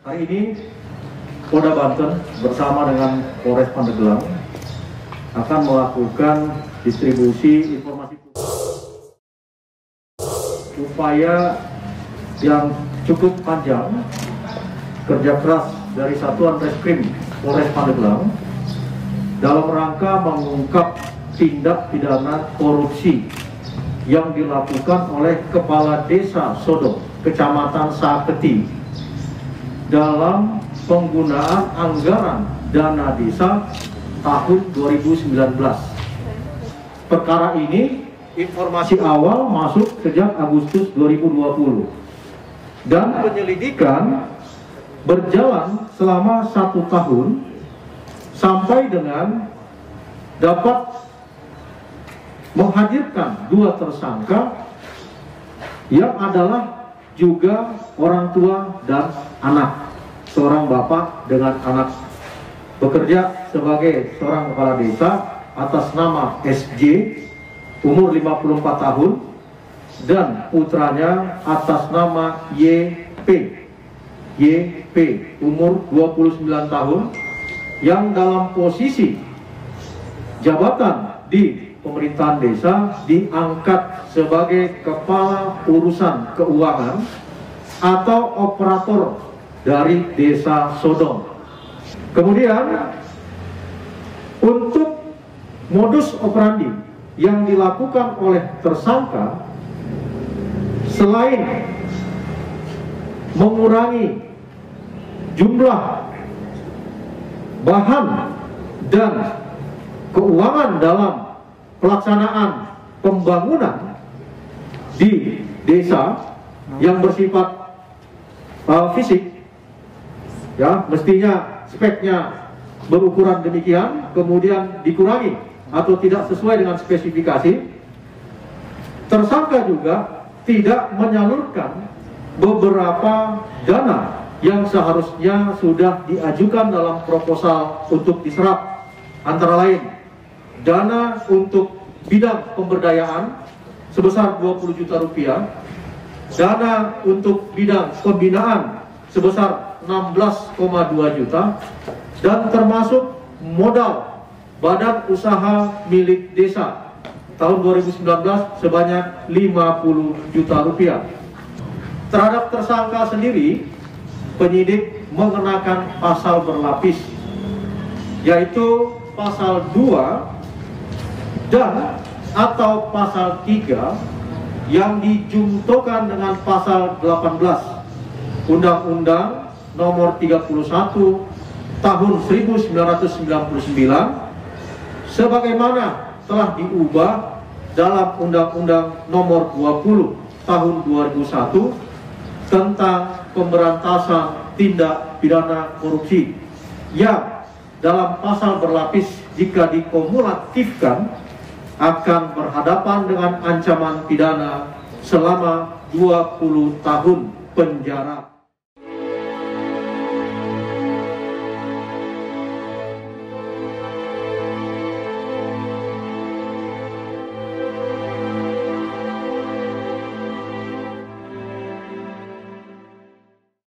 Hari ini Polda Banten bersama dengan Polres Pandeglang akan melakukan distribusi informasi upaya yang cukup panjang kerja keras dari Satuan Reskrim Polres Pandeglang dalam rangka mengungkap tindak pidana korupsi yang dilakukan oleh Kepala Desa Sodong, Kecamatan Saketi, dalam penggunaan anggaran dana desa tahun 2019. Perkara ini informasi awal masuk sejak Agustus 2020 dan penyelidikan berjalan selama 1 tahun sampai dengan dapat menghadirkan 2 tersangka yang adalah juga orang tua dan anak, seorang bapak dengan anak, bekerja sebagai seorang kepala desa atas nama SJ, umur 54 tahun, dan putranya atas nama YP, umur 29 tahun, yang dalam posisi jabatan di pemerintahan desa diangkat sebagai kepala urusan keuangan atau operator dari Desa Sodong. Kemudian untuk modus operandi yang dilakukan oleh tersangka, selain mengurangi jumlah bahan dan keuangan dalam pelaksanaan pembangunan di desa yang bersifat fisik, ya, mestinya speknya berukuran demikian, kemudian dikurangi atau tidak sesuai dengan spesifikasi. Tersangka juga tidak menyalurkan beberapa dana yang seharusnya sudah diajukan dalam proposal untuk diserap, antara lain dana untuk bidang pemberdayaan sebesar 20 juta rupiah, dana untuk bidang pembinaan sebesar 16,2 juta, dan termasuk modal badan usaha milik desa tahun 2019 sebanyak 50 juta rupiah. Terhadap tersangka sendiri, penyidik mengenakan pasal berlapis, yaitu pasal 2 dan atau pasal 3 yang dijungtokan dengan pasal 18 Undang-Undang Nomor 31 Tahun 1999 sebagaimana telah diubah dalam Undang-Undang Nomor 20 Tahun 2001 tentang pemberantasan tindak pidana korupsi, yang dalam pasal berlapis jika dikumulatifkan akan berhadapan dengan ancaman pidana selama 20 tahun penjara.